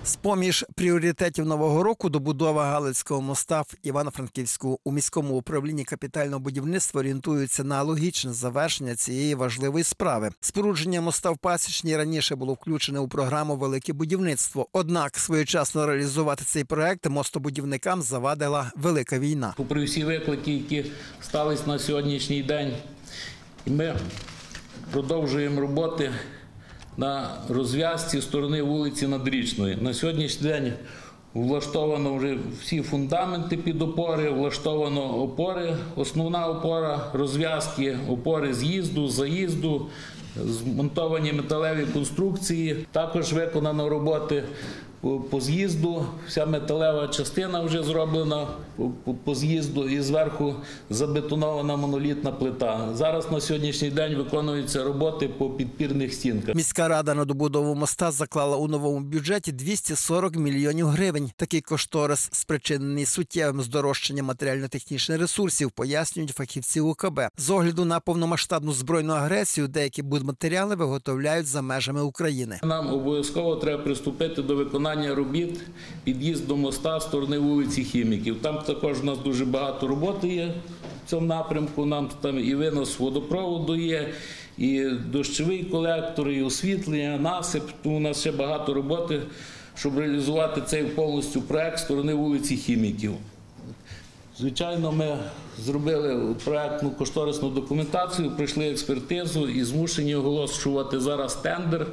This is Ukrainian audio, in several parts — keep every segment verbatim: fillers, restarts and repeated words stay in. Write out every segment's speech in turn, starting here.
З-поміж пріоритетів нового року добудова Галицького моста в Івано-Франківську. У міському управлінні капітального будівництва орієнтуються на логічне завершення цієї важливої справи. Спорудження моста в Пасічній раніше було включене у програму «Велике будівництво». Однак своєчасно реалізувати цей проект мостобудівникам завадила велика війна. Попри всі виклики, які сталися на сьогоднішній день, ми продовжуємо роботи на розв'язці сторони вулиці Надрічної. На сьогоднішній день влаштовано вже всі фундаменти під опори, влаштовано опори, основна опора, розв'язки, опори з'їзду, заїзду, змонтовані металеві конструкції. Також виконано роботи по з'їзду, вся металева частина вже зроблена по з'їзду і зверху забетонована монолітна плита. Зараз на сьогоднішній день виконуються роботи по підпірних стінках. Міська рада на добудову моста заклала у новому бюджеті двісті сорок мільйонів гривень. Такий кошторис спричинений суттєвим здорожчанням матеріально-технічних ресурсів, пояснюють фахівці У Ка Бе. З огляду на повномасштабну збройну агресію деякі будматеріали виготовляють за межами України. Нам обов'язково треба приступити до виконання робіт під'їзд до моста з сторони вулиці Хіміків. Там також у нас дуже багато роботи є в цьому напрямку. Нам там і винос водопроводу є, і дощовий колектор, і освітлення, насип. Тому у нас ще багато роботи, щоб реалізувати цей повністю проект з сторони вулиці Хіміків. Звичайно, ми зробили проектну кошторисну документацію, пройшли експертизу і змушені оголошувати зараз тендер,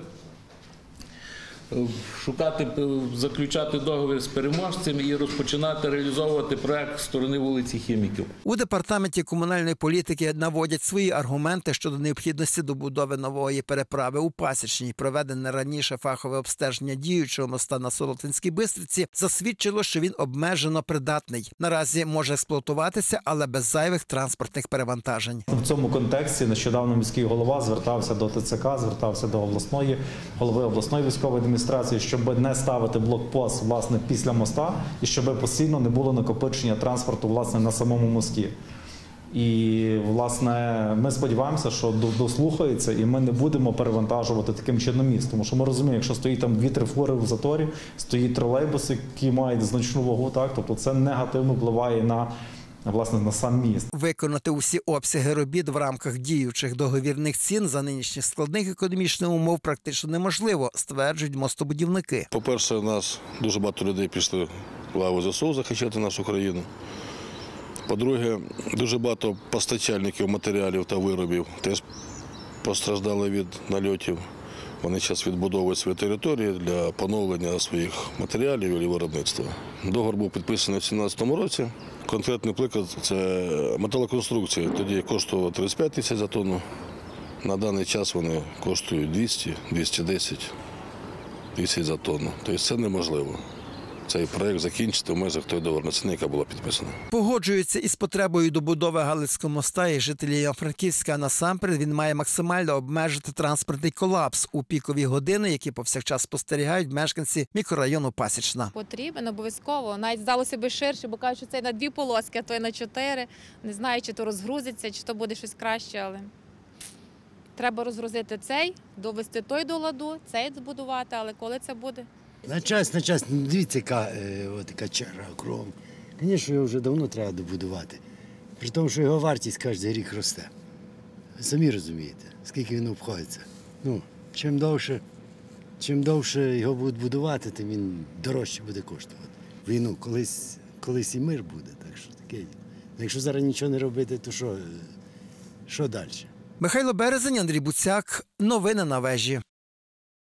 шукати, заключати договір з переможцем і розпочинати реалізовувати проект з сторони вулиці Хіміків. У департаменті комунальної політики наводять свої аргументи щодо необхідності добудови нової переправи у Пасічній. Проведене раніше фахове обстеження діючого моста на Солотвинській Бистриці засвідчило, що він обмежено придатний. Наразі може експлуатуватися, але без зайвих транспортних перевантажень. В цьому контексті нещодавно міський голова звертався до Те Це Ка, звертався до обласної, голови обласної військової адміністрації, щоб не ставити блокпост власне після моста і щоб постійно не було накопичення транспорту власне на самому мості. І власне ми сподіваємося, що дослухається і ми не будемо перевантажувати таким чином міст, тому що ми розуміємо, якщо стоїть там дві-три фури в заторі, стоїть тролейбус, який має значну вагу, так, тобто це негативно впливає на власне на сам міст. Виконати усі обсяги робіт в рамках діючих договірних цін за нинішніх складних економічних умов практично неможливо, стверджують мостобудівники. По-перше, у нас дуже багато людей пішли в лаву Зе Се У захищати нашу країну. По-друге, дуже багато постачальників матеріалів та виробів теж постраждали від нальотів. Вони зараз відбудовують свої території для поновлення своїх матеріалів і виробництва. Договір був підписаний в дві тисячі сімнадцятому році. Конкретний приклад – це металоконструкції. Тоді коштувало тридцять п'ять тисяч за тонну. На даний час вони коштують двісті - двісті десять тисяч за тонну. Тобто це неможливо. Цей проєкт закінчити в межах тої договорної ціни, яка була підписана. Погоджуються із потребою добудови Галицького моста і жителі Івано-Франківська. Насамперед він має максимально обмежити транспортний колапс у пікові години, які повсякчас спостерігають мешканці мікрорайону Пасічна. Потрібен обов'язково. Навіть здалося би ширше, бо кажуть, що це на дві полоски, а то й на чотири. Не знаю, чи то розгрузиться, чи то буде щось краще, але треба розгрузити цей, довести той до ладу, цей збудувати, але коли це буде? На час, на час, дивіться, яка, е, от, яка черга кругом. Звісно, його вже давно треба добудувати. При тому, що його вартість кожен рік росте. Ви самі розумієте, скільки він обходиться. Ну, чим довше, чим довше його будуть будувати, тим він дорожче буде коштувати. Війну колись, колись і мир буде, так що таке. Якщо зараз нічого не робити, то що, що далі? Михайло Березень, Андрій Буцяк. Новини на вежі.